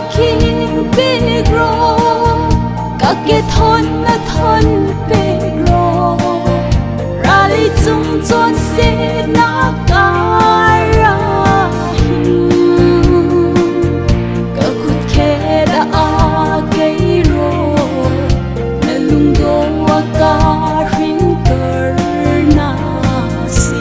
king bigro ka ke thon na thon bigro rally chung chon se na kara ka khut khe da a ke ro na lung do wa ka ring kar na si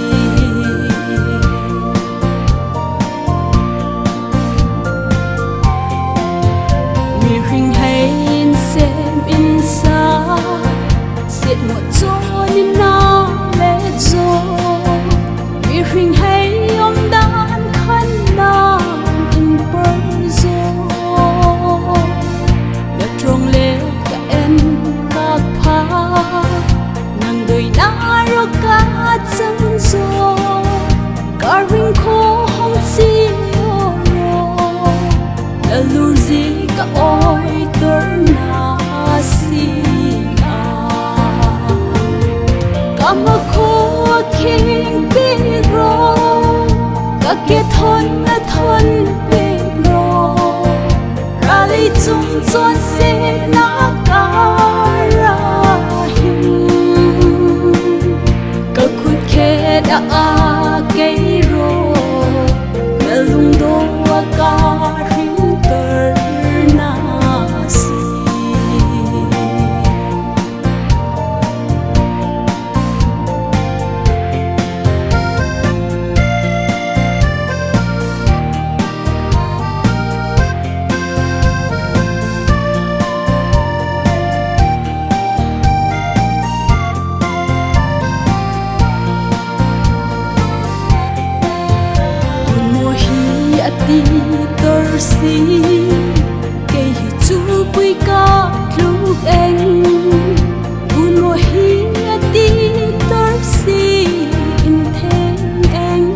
mi ring hay in sem in sa siết một chỗ in na lệ chỗ mi ring hay ông đan khăn na in bờ gió đất trong lệ cả em các pha nàng đời na ro cả chân gió cả ring khô không chi ro lu gì cả ôi tơ na si mà khô king bigro ka ke thon na thon bigro rally chung chon se na kara ka khut khe da a ke ro na lung do ka ring kar na si ti tơ si cây chú quy ca lúc anh buồn mùa hi ti tơ si in thêm anh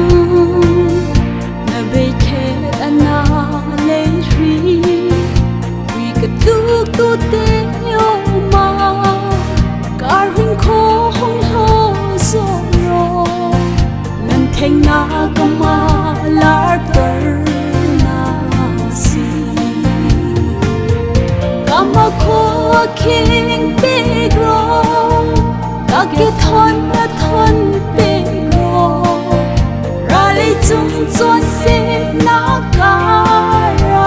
na bay khe ana lê ri quy cả lúc tu te yo ma cả ring khô hong ho zo nan thanh na công ma lar mà khô king bigro ka ke thon na thon bigro rally chung chon se na kara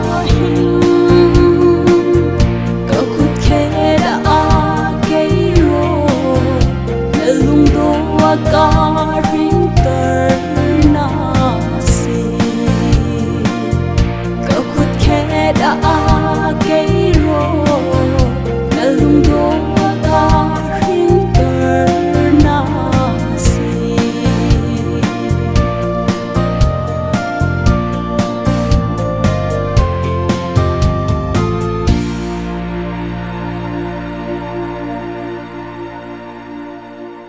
ka khut khe da a ke ro na lung do ka ring kar na si ka khut khe da a